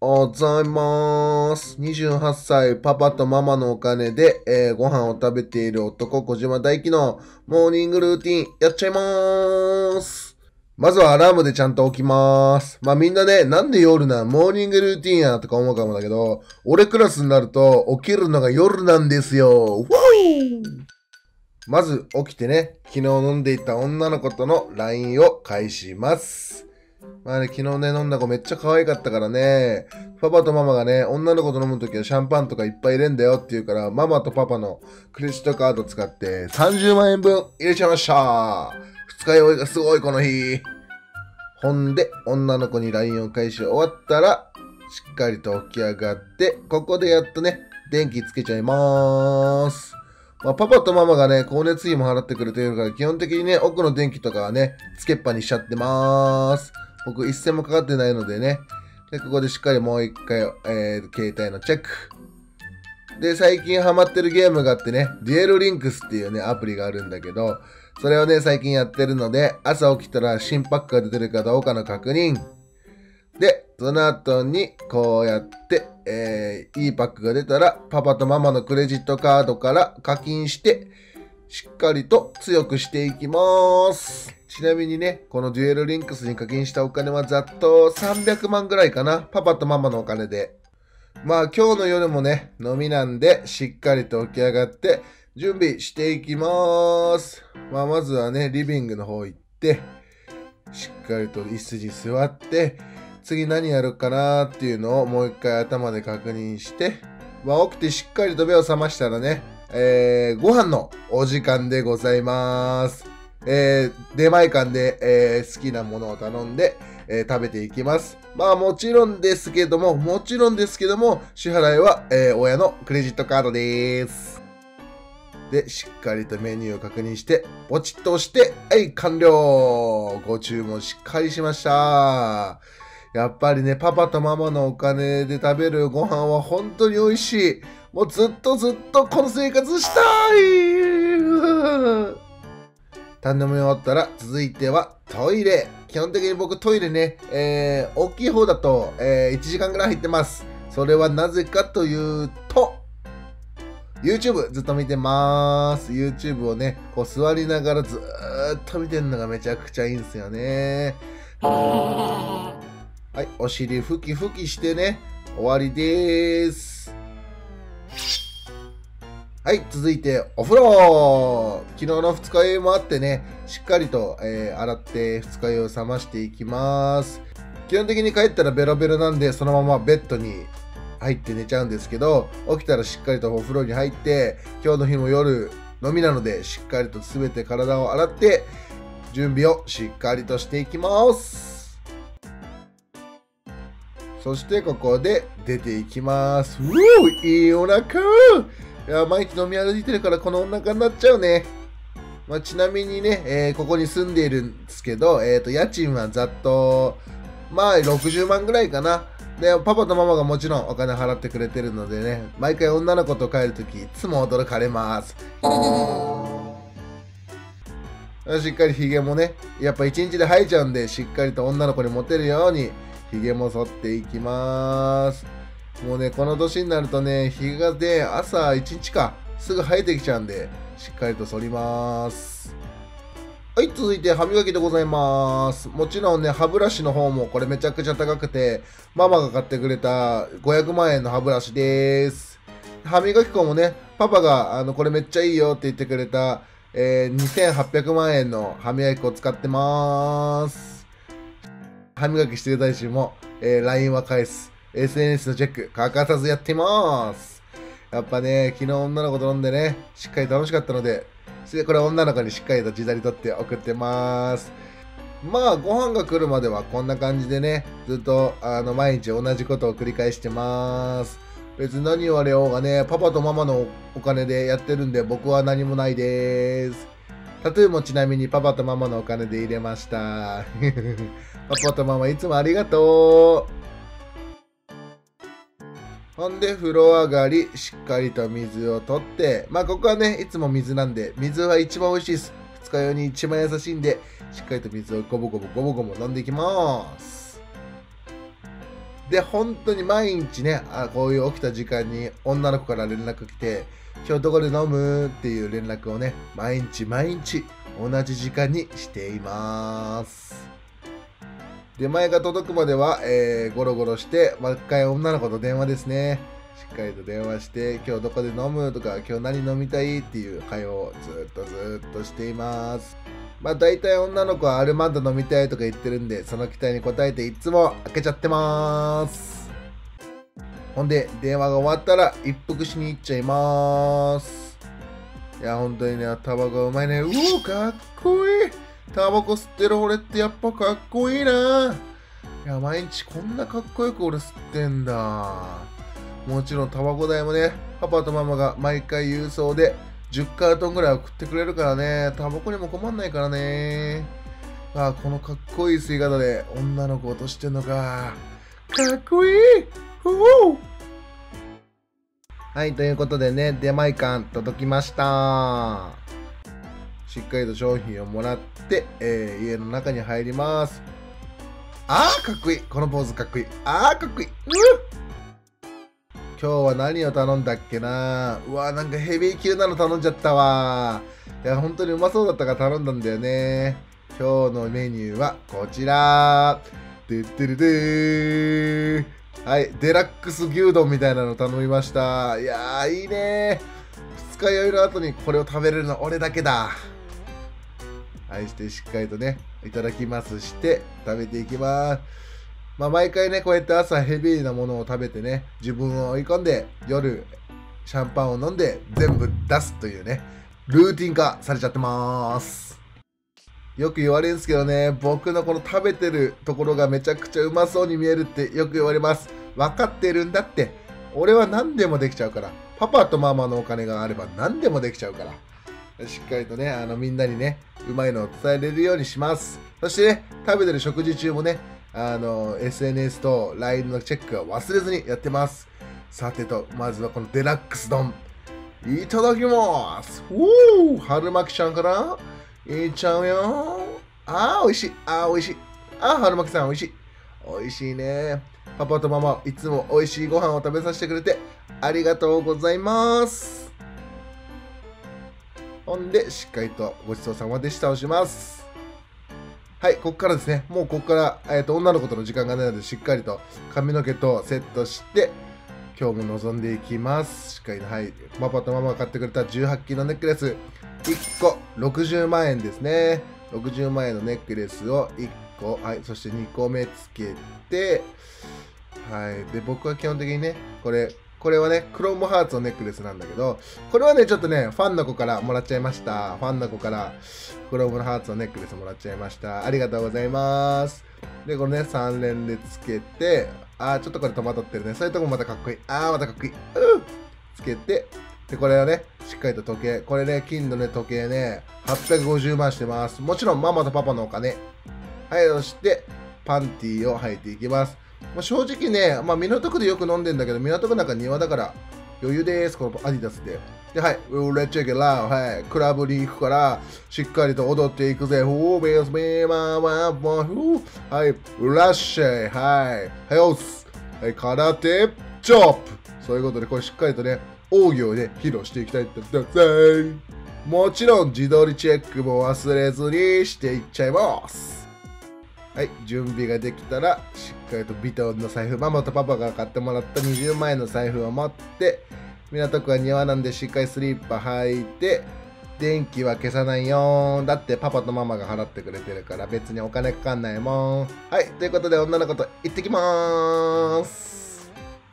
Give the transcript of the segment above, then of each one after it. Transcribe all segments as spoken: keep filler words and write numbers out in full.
ございます。にじゅうはっさい、パパとママのお金で、えーご飯を食べている男、小島大輝のモーニングルーティン、やっちゃいまーす。まずはアラームでちゃんと起きまーす。まあみんなね、なんで夜な、モーニングルーティンやとか思うかもだけど、俺クラスになると起きるのが夜なんですよ。わーまず起きてね、昨日飲んでいた女の子との ライン を返します。まあね、昨日ね、飲んだ子めっちゃ可愛かったからね、パパとママがね、女の子と飲むときはシャンパンとかいっぱい入れんだよって言うから、ママとパパのクレジットカード使ってさんじゅうまんえんぶん入れちゃいました。二日酔いがすごいこの日。ほんで、女の子に ライン を返し終わったら、しっかりと起き上がって、ここでやっとね、電気つけちゃいまーす。まあ、パパとママがね、光熱費も払ってくれてるから、基本的にね、奥の電気とかはね、つけっぱにしちゃってまーす。僕、一銭もかかってないのでね。で、ここでしっかりもう一回、えー、携帯のチェック。で、最近ハマってるゲームがあってね、デュエルリンクスっていうね、アプリがあるんだけど、それをね、最近やってるので、朝起きたら新パックが出てるかどうかの確認。で、その後に、こうやって、えー、いいパックが出たら、パパとママのクレジットカードから課金して、しっかりと強くしていきます。ちなみにね、このデュエルリンクスに課金したお金はざっとさんびゃくまんぐらいかな。パパとママのお金で。まあ今日の夜もね、飲みなんで、しっかりと起き上がって、準備していきます。まあまずはね、リビングの方行って、しっかりと椅子に座って、次何やるかなっていうのをもう一回頭で確認して、まあ、起きてしっかりと目を覚ましたらね、えー、ご飯のお時間でございます。えー、出前館で、えー、好きなものを頼んで、えー、食べていきます。まあもちろんですけども、もちろんですけども、支払いは、えー、親のクレジットカードです。で、しっかりとメニューを確認して、ポチッと押して、はい、完了。ご注文しっかりしました。やっぱりね、パパとママのお金で食べるご飯は本当に美味しい。もうずっとずっとこの生活したい。頼み終わったら続いてはトイレ。基本的に僕トイレね、えー、大きい方だと、えー、いちじかんぐらい入ってます。それはなぜかというと、YouTube ずっと見てまーす。YouTube をね、こう座りながらずーっと見てるのがめちゃくちゃいいんですよね。はい、お尻ふきふきしてね、終わりでーす。はい、続いてお風呂。昨日の二日酔いもあってね、しっかりと、えー、洗って二日酔いを冷ましていきます。基本的に帰ったらベロベロなんで、そのままベッドに入って寝ちゃうんですけど、起きたらしっかりとお風呂に入って、今日の日も夜飲みなので、しっかりと全て体を洗って、準備をしっかりとしていきます。そしてここで出ていきます。うー、いいお腹。いや、毎日飲み歩いてるからこのお腹になっちゃうね。まあ、ちなみにね、えーここに住んでいるんですけど、えっと、家賃はざっと、まあ、ろくじゅうまんぐらいかな。で、パパとママがもちろんお金払ってくれてるのでね、毎回女の子と帰るとき、いつも驚かれます。しっかりヒゲもね、やっぱ一日で生えちゃうんで、しっかりと女の子にモテるように、ヒゲも剃っていきます。もうね、この年になるとね、ヒゲがね、朝いちにちか、すぐ生えてきちゃうんで、しっかりと剃ります。はい、続いて歯磨きでございます。もちろんね、歯ブラシの方もこれめちゃくちゃ高くて、ママが買ってくれたごひゃくまんえんの歯ブラシです。歯磨き粉もね、パパがあのこれめっちゃいいよって言ってくれた、えー、にせんはっぴゃくまんえんの歯磨き粉を使ってます。歯磨きしてる最中も、えー、ライン は返す。エスエヌエス のチェック、欠かさずやってます。やっぱね、昨日女の子と飲んでね、しっかり楽しかったので、これ女の子にしっかりと自撮り撮って送ってます。まあ、ご飯が来るまではこんな感じでね、ずっとあの毎日同じことを繰り返してます。別に何言われようがね、パパとママのお金でやってるんで僕は何もないです。タトゥーもちなみにパパとママのお金で入れました。パパとママいつもありがとう。ほんで風呂上がりしっかりと水を取って、まあここはねいつも水なんで、水は一番美味しいです。二日酔いに一番優しいんで、しっかりと水をゴボゴボゴボゴボ飲んでいきます。 で、本当に毎日ね、あこういう起きた時間に女の子から連絡来て、今日どこで飲むっていう連絡をね、毎日毎日同じ時間にしています。出前が届くまでは、えー、ゴロゴロして、毎回女の子と電話ですね。しっかりと電話して、今日どこで飲むとか、今日何飲みたいっていう会話をずっとずっとしています。まあ大体女の子はアルマンド飲みたいとか言ってるんで、その期待に応えていつも開けちゃってます。ほんで、電話が終わったら一服しに行っちゃいます。いや、本当にね、タバコうまいね。うお、かっこいい。タバコ吸ってる俺ってやっぱかっこいいな。いや、毎日こんなかっこよく俺吸ってんだ。もちろんタバコ代もね、パパとママが毎回郵送でじゅっカートンぐらい送ってくれるからね、タバコにも困んないからね。ああ、このかっこいい吸い方で女の子落としてんのか。かっこいい。おお。はい、ということでね、出前館届きました。しっかりと商品をもらって、えー、家の中に入ります。あー、かっこいい。このポーズかっこいい。あー、かっこいい。う今日は何を頼んだっけな。うわ、なんかヘビー級なの頼んじゃったわ。いや、本当にうまそうだったから頼んだんだよね。今日のメニューはこちら。でってるでー。はい、デラックス牛丼みたいなの頼みました。いやー、いいねー。二日酔いの後にこれを食べれるの俺だけだ。はいしてしっかりとね、いただきますして食べていきます。まあ毎回ね、こうやって朝ヘビーなものを食べてね、自分を追い込んで夜シャンパンを飲んで全部出すというね、ルーティン化されちゃってます。よく言われるんですけどね、僕のこの食べてるところがめちゃくちゃうまそうに見えるってよく言われます。分かってるんだって。俺は何でもできちゃうから。パパとママのお金があれば何でもできちゃうから。しっかりとね、あのみんなにね、うまいのを伝えれるようにします。そしてね、食べてる食事中もね、あの エスエヌエス と ライン のチェックは忘れずにやってます。さてと、まずはこのデラックス丼。いただきます。おー、春巻きちゃんからいっちゃうよ。あー、おいしい。あー、おいしい。あー、春巻きさん、おいしい。おいしいね。パパとママ、いつもおいしいご飯を食べさせてくれてありがとうございます。ほんで、しっかりとごちそうさまでしたをします。はい、ここからですね、もうここから、えーと、女の子との時間がないので、しっかりと髪の毛とセットして、今日も臨んでいきます。しっかりと、はい、パパとママが買ってくれたじゅうはっきんのネックレス、いっころくじゅうまんえんですね。ろくじゅうまんえんのネックレスをいっこ、はい、そしてにこめつけて、はい、で、僕は基本的にね、これ、これはね、クロームハーツのネックレスなんだけど、これはね、ちょっとね、ファンの子からもらっちゃいました。ファンの子からクロームハーツのネックレスもらっちゃいました。ありがとうございます。で、これね、さん連でつけて、あー、ちょっとこれ戸惑ってるね。そういうとこまたかっこいい。あー、またかっこいい。うん。つけて、で、これはね、しっかりと時計。これね、金のね、時計ね、はっぴゃくごじゅうまんしてます。もちろん、ママとパパのお金。はい、そして、パンティーを履いていきます。まあ、正直ね、まあ、港区でよく飲んでんだけど、港区なんか庭だから余裕です、このアディダスで。で、はい、レッチェケラー、はい、クラブに行くから、しっかりと踊っていくぜ。ほー、ベース、ベーマー、マー、マー、ふー、はい、ラッシェイ、はい、はい、オス、はい、空手、チョップ。そういうことで、これしっかりとね、奥義をね、披露していきたいと思ってください。もちろん、自撮りチェックも忘れずにしていっちゃいます。はい、準備ができたら、しっかりとビトンの財布、ママとパパが買ってもらったにじゅうまんえんの財布を持って、港区は庭なんでしっかりスリッパ履いて、電気は消さないよー。だってパパとママが払ってくれてるから別にお金かかんないもん。はい、ということで女の子と行ってきまーす。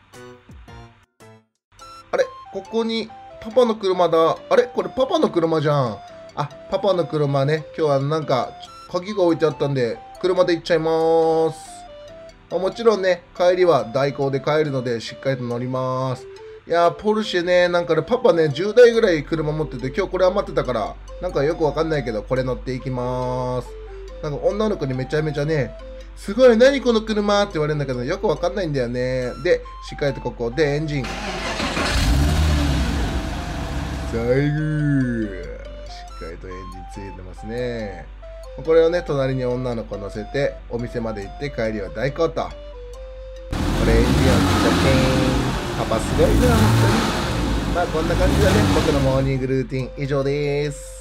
あれ、ここにパパの車だ。あれ、これパパの車じゃん。あ、パパの車ね。今日はなんか鍵が置いてあったんで、車で行っちゃいまーす。もちろんね、帰りは代行で帰るのでしっかりと乗ります。いやー、ポルシェね、なんかね、パパね、じゅうだいぐらい車持ってて、今日これ余ってたから、なんかよくわかんないけど、これ乗っていきまーす。なんか女の子にめちゃめちゃね、すごい、何この車って言われるんだけど、よくわかんないんだよね。で、しっかりとここでエンジン。最後。しっかりとエンジンついてますね。これをね、隣に女の子乗せて、お店まで行って帰りは代行と。これレンジを切っちゃってパパすごいな、本当に。まあこんな感じだね。僕のモーニングルーティン以上です。